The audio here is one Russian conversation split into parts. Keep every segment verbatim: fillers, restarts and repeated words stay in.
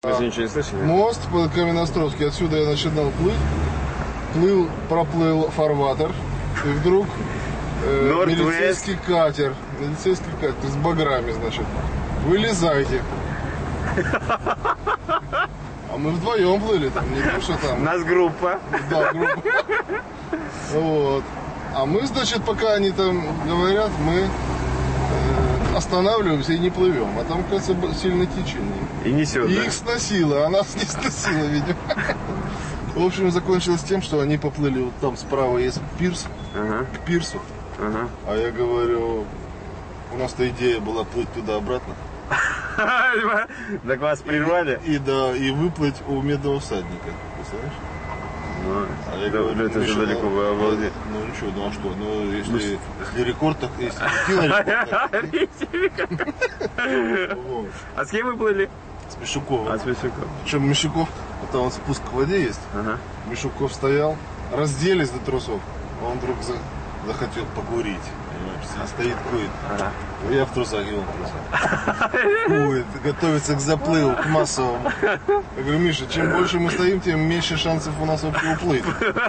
Вы же ничего не слышали? Мост под Каменноостровский. Отсюда я начинал плыть. Плыл, проплыл фарватер. И вдруг э, милицейский катер. Милицейский катер с баграми, значит. Вылезайте. А мы вдвоем плыли там, не то, что там. У нас группа. Да, группа. Вот. А мы, значит, пока они там говорят, мы э, останавливаемся и не плывем. А там, кажется, сильное течение. И несет, И да? их сносило, а нас не сносило, видимо. В общем, закончилось тем, что они поплыли, вот там справа есть пирс, Ага. к пирсу. Ага. А я говорю, у нас-то идея была плыть туда-обратно. Так вас прервали? И, да, и выплыть у Медного всадника, представляешь? Ну, а я да, говорю, это Миша, же далеко, вы обалдеть. Ну, ну ничего, ну а что? Ну, если, если рекорд, так если кинорекорд, так. Вот. А с кем вы плыли? С Мишуковым. А с Мишуком. Причем Мишуков, это он спуск к воде есть. Ага. Мишуков стоял, разделись до трусов. Он вдруг за, захотел покурить. Понимаешь? Стоит, курит. Ага. Я в трусах, и он в трусах. Курит, готовится к заплыву, к массовому. Я говорю, Миша, чем больше мы стоим, тем меньше шансов у нас вообще уплыть.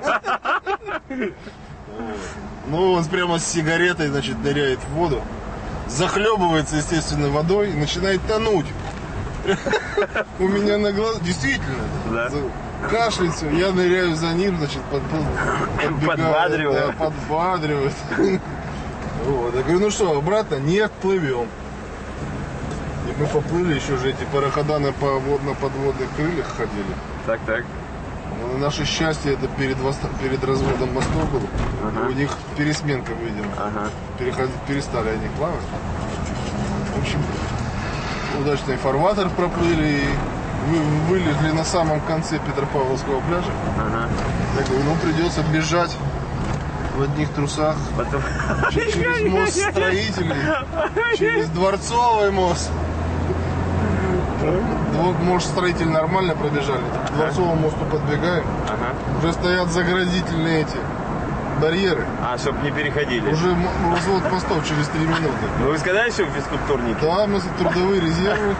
Ну, он прямо с сигаретой, значит, ныряет в воду. Захлебывается, естественно, водой и начинает тонуть. У меня на глазах, действительно, да. Кашляется, я ныряю за ним, значит, под, под, подбадриваю. Да, подбадривает. Вот. Я говорю, ну что, обратно? Нет, плывем. И мы поплыли, еще же эти парохода на водно-подводных крыльях ходили. Так, так. Но на наше счастье, это перед, перед разводом мостов было. Ага. У них пересменка, видимо. Ага. Переходить, перестали они плавать. В общем, удачный фарватер проплыли и вы, вылезли на самом конце Петропавловского пляжа. Ага. Я говорю, ну придется бежать в одних трусах. Потом... Через мост Строителей, через Дворцовый мост. Может, Строитель нормально пробежали. К Дворцовому мосту подбегаем. Ага. Уже стоят заградительные эти барьеры. А, чтобы не переходили. Уже развод мостов через три минуты. Ну вы сказали, что в физкультурнике? Да, мы трудовые резервы.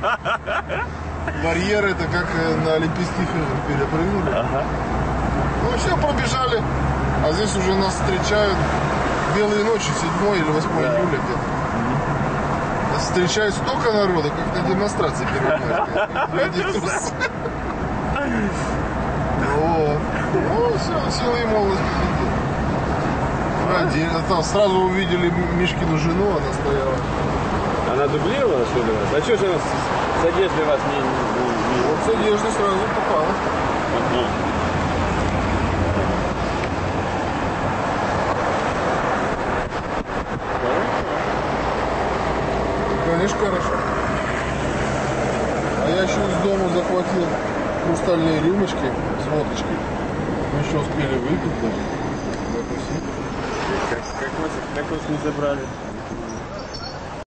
Барьеры это как на Олимпийских играх перепрыгнули. Ага. Ну все, пробежали. А здесь уже нас встречают белые ночи, седьмое или восьмое Да. июля где-то. Нас встречают столько народа, как на демонстрации первой. Вот. Ну, все, сила и молодость победила. Там сразу увидели Мишкину жену, она стояла. Она дублировала, что ли, вас? А что же она с одеждой вас не... не... Вот с одеждой сразу попала. Ага. Конечно, хорошо. А я еще из дома захватил хрустальные рюмочки с водочкой. Мы еще успели выпить даже. Как, как, вас, как вас не забрали?